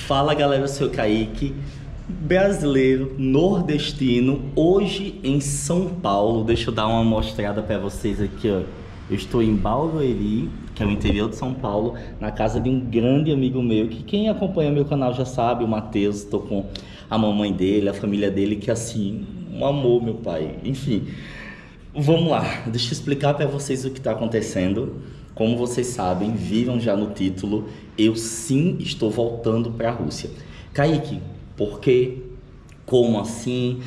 Fala galera, eu sou o Kaique, brasileiro, nordestino, hoje em São Paulo. Deixa eu dar uma mostrada para vocês aqui, ó. Eu estou em Barueri, que é o interior de São Paulo, na casa de um grande amigo meu, que quem acompanha meu canal já sabe, o Matheus. Estou com a mamãe dele, a família dele, que assim, um amor, meu pai. Enfim, vamos lá, deixa eu explicar para vocês o que está acontecendo. Como vocês sabem, viram já no título, eu sim estou voltando para a Rússia. Kaique, por quê? Como assim?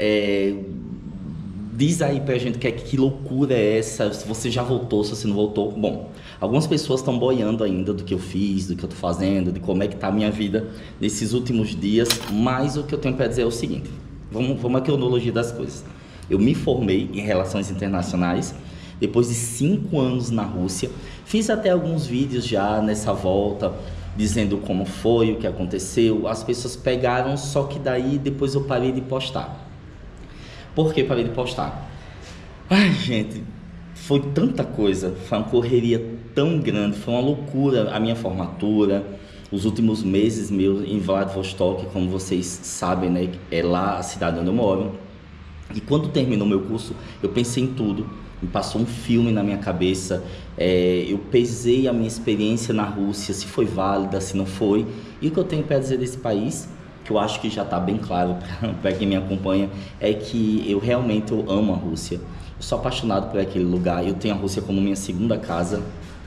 Diz aí pra gente que loucura é essa, se você já voltou, se você não voltou. Bom, algumas pessoas estão boiando ainda do que eu fiz, do que eu tô fazendo, de como é que tá a minha vida nesses últimos dias, mas o que eu tenho para dizer é o seguinte, vamos à cronologia das coisas. Eu me formei em Relações Internacionais, depois de 5 anos na Rússia. Fiz até alguns vídeos já nessa volta, dizendo como foi, o que aconteceu. As pessoas pegaram, só que daí depois eu parei de postar. Por que parei de postar? Ai, gente, foi tanta coisa, foi uma correria tão grande, foi uma loucura a minha formatura, os últimos meses meus em Vladivostok, como vocês sabem, né, é lá a cidade onde eu moro. E quando terminou meu curso, eu pensei em tudo, me passou um filme na minha cabeça, eu pesei a minha experiência na Rússia, se foi válida, se não foi. E o que eu tenho para dizer desse país, que eu acho que já está bem claro para quem me acompanha, é que eu realmente amo a Rússia. Eu sou apaixonado por aquele lugar, eu tenho a Rússia como minha segunda casa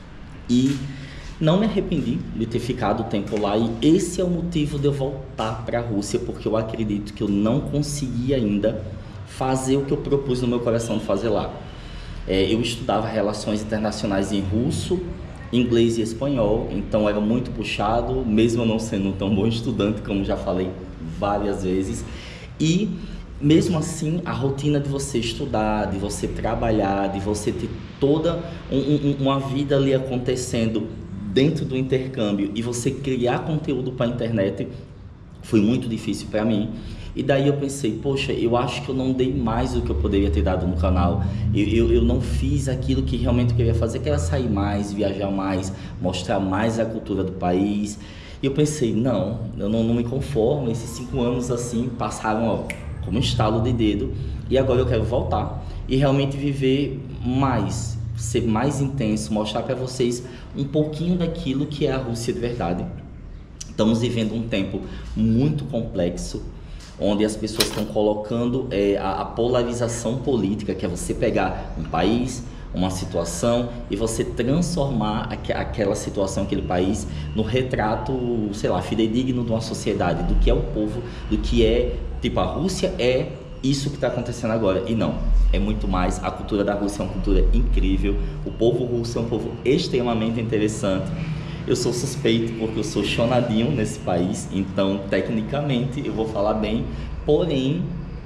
e não me arrependi de ter ficado o tempo lá. E esse é o motivo de eu voltar para a Rússia, porque eu acredito que eu não consegui ainda fazer o que eu propus no meu coração de fazer lá. Eu estudava relações internacionais em russo, inglês e espanhol, então era muito puxado, mesmo eu não sendo um tão bom estudante, como já falei várias vezes. E mesmo assim, a rotina de você estudar, de você trabalhar, de você ter toda uma vida ali acontecendo dentro do intercâmbio e você criar conteúdo para a internet, foi muito difícil para mim. E daí eu pensei, poxa, eu acho que eu não dei mais do que eu poderia ter dado no canal. Eu não fiz aquilo que realmente eu queria fazer, que era sair mais, viajar mais, mostrar mais a cultura do país. E eu pensei, não, eu não me conformo. Esses 5 anos assim passaram, ó, como um estalo de dedo. E agora eu quero voltar e realmente viver mais, ser mais intenso, mostrar para vocês um pouquinho daquilo que é a Rússia de verdade. Estamos vivendo um tempo muito complexo, onde as pessoas estão colocando a polarização política, que é você pegar um país, uma situação, e você transformar aquela situação, aquele país, no retrato, sei lá, fidedigno de uma sociedade, do que é o povo, do que é, tipo, a Rússia é isso que está acontecendo agora. E não, é muito mais. A cultura da Rússia é uma cultura incrível, o povo russo é um povo extremamente interessante. Eu sou suspeito porque eu sou chonadinho nesse país, então tecnicamente eu vou falar bem, porém,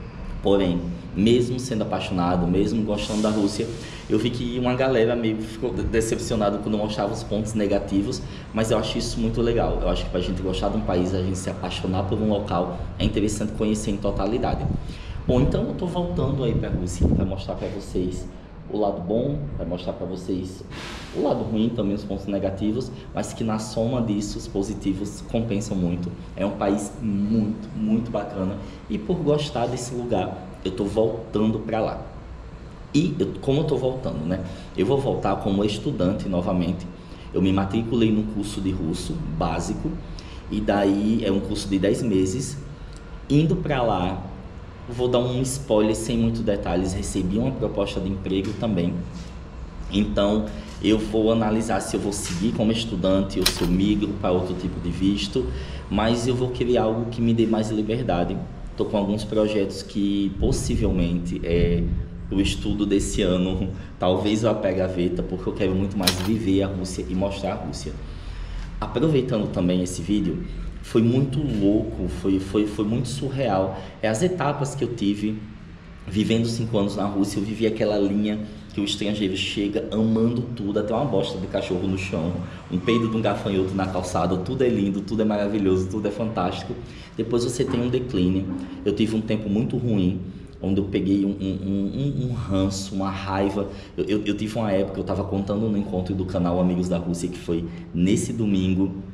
mesmo sendo apaixonado, mesmo gostando da Rússia, eu vi que uma galera meio ficou decepcionada quando eu mostrava os pontos negativos, mas eu acho isso muito legal. Eu acho que pra gente gostar de um país, a gente se apaixonar por um local, é interessante conhecer em totalidade. Bom, então eu tô voltando aí pra Rússia para mostrar para vocês o lado bom, vai mostrar para vocês o lado ruim, também os pontos negativos, mas que na soma disso, os positivos compensam muito. É um país muito, muito bacana e por gostar desse lugar, eu tô voltando para lá. E como eu tô voltando, né? Eu vou voltar como estudante novamente. Eu me matriculei num curso de russo básico e daí é um curso de 10 meses. Indo para lá, vou dar um spoiler sem muitos detalhes, recebi uma proposta de emprego também, então eu vou analisar se eu vou seguir como estudante ou se eu migro para outro tipo de visto, mas eu vou querer algo que me dê mais liberdade. Estou com alguns projetos que possivelmente o estudo desse ano, talvez eu apegue a gaveta, porque eu quero muito mais viver a Rússia e mostrar a Rússia. Aproveitando também esse vídeo, foi muito louco, foi muito surreal. As etapas que eu tive vivendo 5 anos na Rússia. Eu vivi aquela linha que o estrangeiro chega amando tudo, até uma bosta de cachorro no chão, um peido de um gafanhoto na calçada, tudo é lindo, tudo é maravilhoso, tudo é fantástico. Depois você tem um declínio. Eu tive um tempo muito ruim, onde eu peguei um ranço, uma raiva. Eu tive uma época, eu estava contando no encontro do canal Amigos da Rússia, que foi nesse domingo,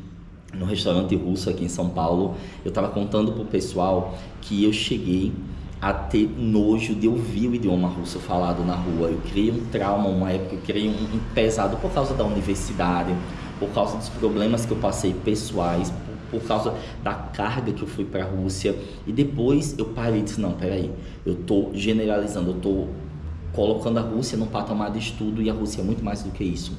no restaurante russo aqui em São Paulo, eu estava contando pro pessoal que eu cheguei a ter nojo de ouvir o idioma russo falado na rua. Eu criei um trauma, uma época eu criei um pesado por causa da universidade, por causa dos problemas que eu passei pessoais, por causa da carga que eu fui para a Rússia. E depois eu parei e disse, não, peraí, eu tô generalizando, eu tô colocando a Rússia num patamar de estudo e a Rússia é muito mais do que isso.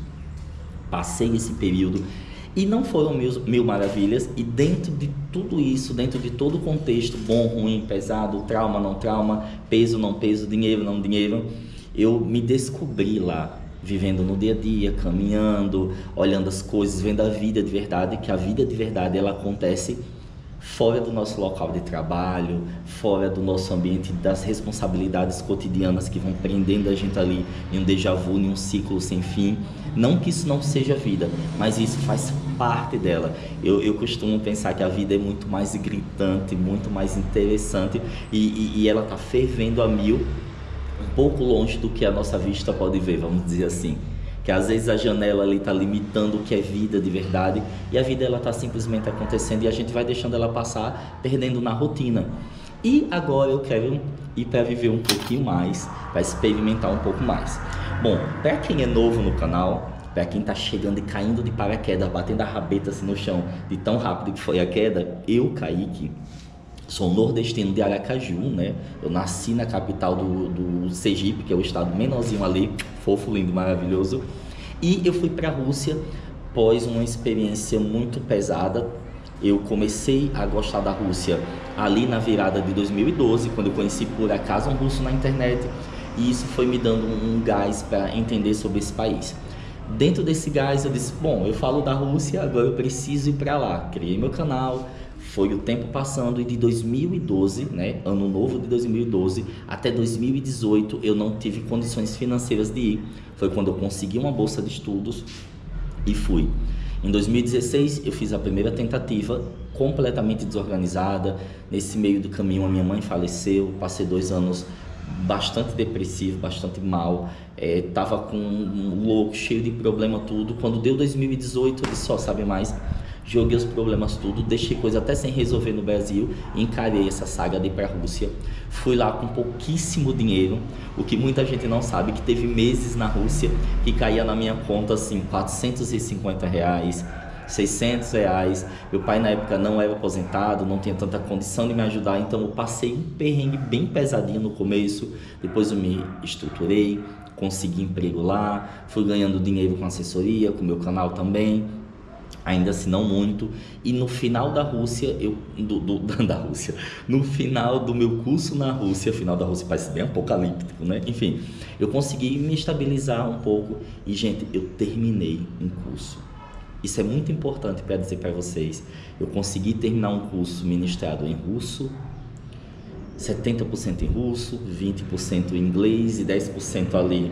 Passei esse período e não foram mil maravilhas, e dentro de tudo isso, dentro de todo o contexto, bom, ruim, pesado, trauma, não trauma, peso, não peso, dinheiro, não dinheiro, eu me descobri lá, vivendo no dia a dia, caminhando, olhando as coisas, vendo a vida de verdade, que a vida de verdade ela acontece fora do nosso local de trabalho, fora do nosso ambiente, das responsabilidades cotidianas que vão prendendo a gente ali em um déjà vu, em um ciclo sem fim. Não que isso não seja vida, mas isso faz parte dela. Eu costumo pensar que a vida é muito mais gritante, muito mais interessante, e ela está fervendo a mil, um pouco longe do que a nossa vista pode ver, vamos dizer assim. Que às vezes a janela ali está limitando o que é vida de verdade, e a vida ela está simplesmente acontecendo e a gente vai deixando ela passar, perdendo na rotina. E agora eu quero ir para viver um pouquinho mais, para experimentar um pouco mais. Bom, para quem é novo no canal, para quem está chegando e caindo de paraquedas, batendo a rabeta assim no chão, de tão rápido que foi a queda, eu, Kaique, sou nordestino de Aracaju, né? Eu nasci na capital do Sergipe, que é o estado menorzinho ali, fofo, lindo, maravilhoso. E eu fui para a Rússia após uma experiência muito pesada. Eu comecei a gostar da Rússia ali na virada de 2012, quando eu conheci por acaso um russo na internet. E isso foi me dando um gás para entender sobre esse país. Dentro desse gás eu disse, bom, eu falo da Rússia, agora eu preciso ir para lá. Criei meu canal. Foi o tempo passando, e de 2012, né, ano novo de 2012, até 2018 eu não tive condições financeiras de ir. Foi quando eu consegui uma bolsa de estudos e fui. Em 2016 eu fiz a primeira tentativa, completamente desorganizada. Nesse meio do caminho a minha mãe faleceu, passei 2 anos bastante depressivo, bastante mal, tava com um louco, cheio de problema tudo. Quando deu 2018 eu disse, só sabe mais, joguei os problemas tudo, deixei coisa até sem resolver no Brasil, encarei essa saga de ir para a Rússia. Fui lá com pouquíssimo dinheiro, o que muita gente não sabe, que teve meses na Rússia que caía na minha conta assim, R$ 450, R$ 600. Meu pai na época não era aposentado, não tinha tanta condição de me ajudar, então eu passei um perrengue bem pesadinho no começo. Depois eu me estruturei, consegui emprego lá, fui ganhando dinheiro com assessoria, com meu canal também, ainda assim não muito. E no final da Rússia, da Rússia, no final do meu curso na Rússia, final da Rússia parece bem apocalíptico, né? Enfim, eu consegui me estabilizar um pouco e, gente, eu terminei um curso. Isso é muito importante para dizer para vocês. Eu consegui terminar um curso ministrado em russo, 70% em russo, 20% em inglês e 10% ali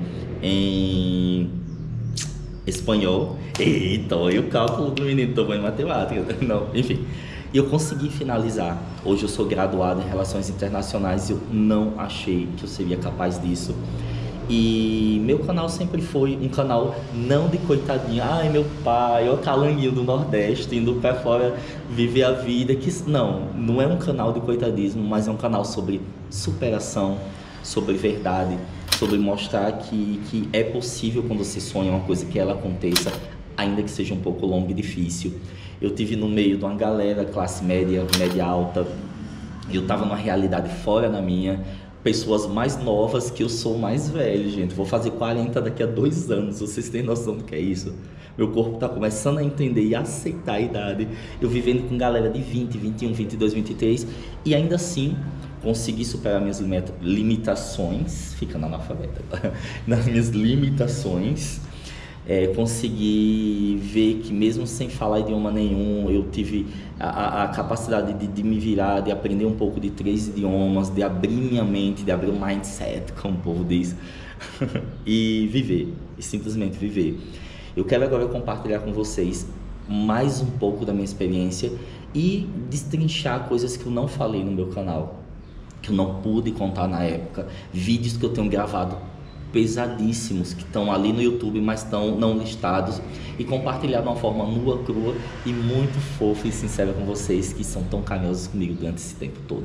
em espanhol. Eita, olha o cálculo do menino, tô bom em matemática. Não, enfim. E eu consegui finalizar. Hoje eu sou graduado em Relações Internacionais e eu não achei que eu seria capaz disso. E meu canal sempre foi um canal não de coitadinho, ai meu pai, o calanguinho do Nordeste indo pra fora viver a vida, que não é um canal de coitadismo, mas é um canal sobre superação, sobre verdade, sobre mostrar que é possível quando você sonha uma coisa que ela aconteça, ainda que seja um pouco longo e difícil. Eu tive no meio de uma galera, classe média, média alta, eu tava numa realidade fora da minha, pessoas mais novas que eu sou mais velho, gente. Vou fazer 40 daqui a 2 anos. Vocês têm noção do que é isso? Meu corpo tá começando a entender e a aceitar a idade. Eu vivendo com galera de 20, 21, 22, 23. E ainda assim, consegui superar minhas limitações. Fica na analfabeta. Nas minhas limitações. Consegui ver que mesmo sem falar idioma nenhum, eu tive a capacidade de me virar, de aprender um pouco de 3 idiomas, de abrir minha mente, de abrir o mindset, como o povo diz, e viver, e simplesmente viver. Eu quero agora compartilhar com vocês mais um pouco da minha experiência e destrinchar coisas que eu não falei no meu canal, que eu não pude contar na época, vídeos que eu tenho gravado pesadíssimos que estão ali no YouTube, mas estão não listados, e compartilhar de uma forma nua, crua e muito fofa e sincera com vocês que são tão carinhosos comigo durante esse tempo todo.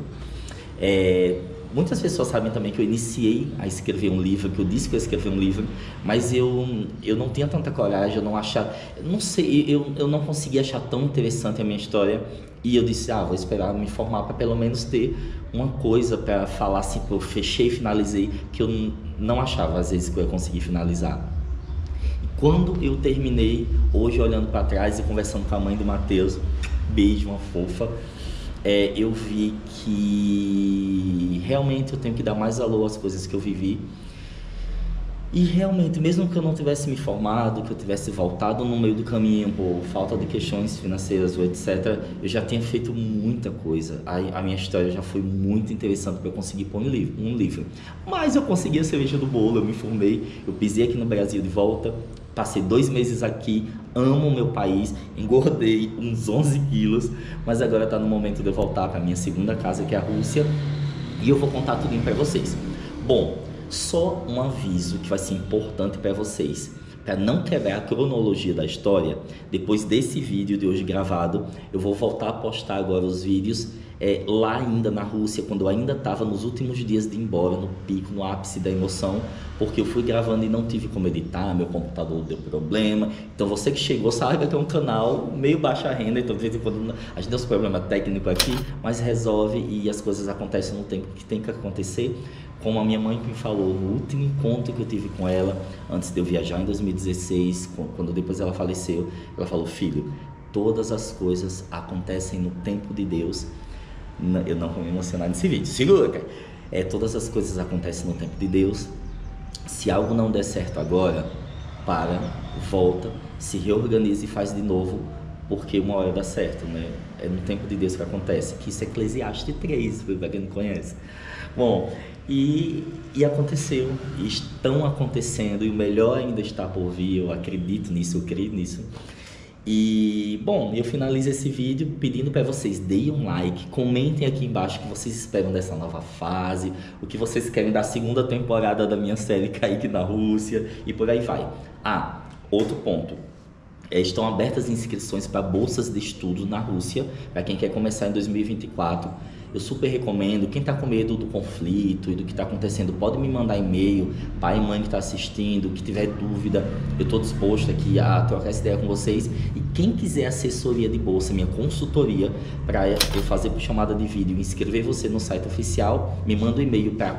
Muitas pessoas sabem também que eu iniciei a escrever um livro, que eu disse que eu ia escrever um livro, mas eu não tinha tanta coragem, eu não achava, não sei, eu não conseguia achar tão interessante a minha história, e eu disse, vou esperar me formar para pelo menos ter uma coisa para falar assim, eu fechei e finalizei, que eu não achava às vezes que eu ia conseguir finalizar. E quando eu terminei, hoje olhando para trás e conversando com a mãe do Matheus, beijo, uma fofa, eu vi que realmente eu tenho que dar mais valor às coisas que eu vivi. E realmente, mesmo que eu não tivesse me formado, que eu tivesse voltado no meio do caminho por falta de questões financeiras ou etc., eu já tinha feito muita coisa. A minha história já foi muito interessante para eu conseguir pôr um livro. Mas eu consegui a cereja do bolo, eu me formei, eu pisei aqui no Brasil de volta, passei 2 meses aqui, amo o meu país, engordei uns 11 quilos, mas agora está no momento de eu voltar para a minha segunda casa, que é a Rússia, e eu vou contar tudo para vocês. Bom, só um aviso que vai ser importante para vocês, para não quebrar a cronologia da história. Depois desse vídeo de hoje gravado, eu vou voltar a postar agora os vídeos lá ainda na Rússia, quando eu ainda estava nos últimos dias de ir embora, no pico, no ápice da emoção, porque eu fui gravando e não tive como editar, meu computador deu problema. Então você que chegou sabe que é um canal meio baixa renda, então de vez em quando a gente tem uns problemas técnicos aqui, mas resolve e as coisas acontecem no tempo que tem que acontecer. Como a minha mãe me falou no último encontro que eu tive com ela, antes de eu viajar em 2016, quando depois ela faleceu, ela falou, filho, todas as coisas acontecem no tempo de Deus. Eu não vou me emocionar nesse vídeo, segura, cara. Todas as coisas acontecem no tempo de Deus. Se algo não der certo agora, para, volta, se reorganiza e faz de novo, porque uma hora dá certo, né? É no tempo de Deus que acontece, que isso é Eclesiastes 3, para quem não conhece. Bom, e aconteceu, e estão acontecendo, e o melhor ainda está por vir, eu acredito nisso, eu creio nisso. E, bom, eu finalizo esse vídeo pedindo para vocês, deem um like, comentem aqui embaixo o que vocês esperam dessa nova fase, o que vocês querem da segunda temporada da minha série Kaique na Rússia, e por aí vai. Outro ponto. Estão abertas inscrições para bolsas de estudo na Rússia, para quem quer começar em 2024. Eu super recomendo. Quem está com medo do conflito e do que está acontecendo, pode me mandar e-mail, pai e mãe que está assistindo, que tiver dúvida, eu estou disposto aqui a trocar essa ideia com vocês. E quem quiser assessoria de bolsa, minha consultoria, para eu fazer por chamada de vídeo e inscrever você no site oficial, me manda um e-mail para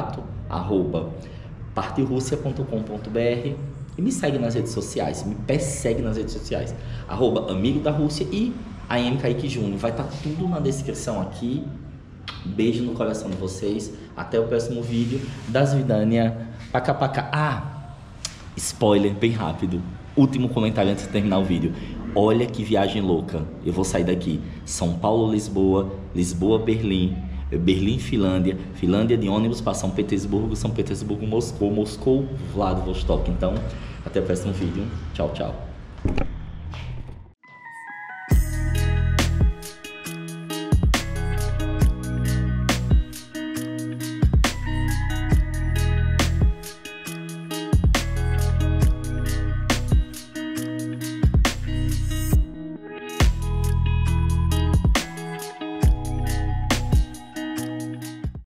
contato@partirussia.com.br e me segue nas redes sociais, me persegue nas redes sociais, @amigo da Rússia e AM Kaique Júnior. Vai estar tudo na descrição aqui. Beijo no coração de vocês. Até o próximo vídeo. Das Vidânia. Paca, paca. Spoiler, bem rápido. Último comentário antes de terminar o vídeo. Olha que viagem louca. Eu vou sair daqui. São Paulo, Lisboa. Lisboa, Berlim. Berlim, Finlândia. Finlândia de ônibus para São Petersburgo. São Petersburgo, Moscou. Moscou, Vladivostok. Então, até o próximo vídeo. Tchau, tchau.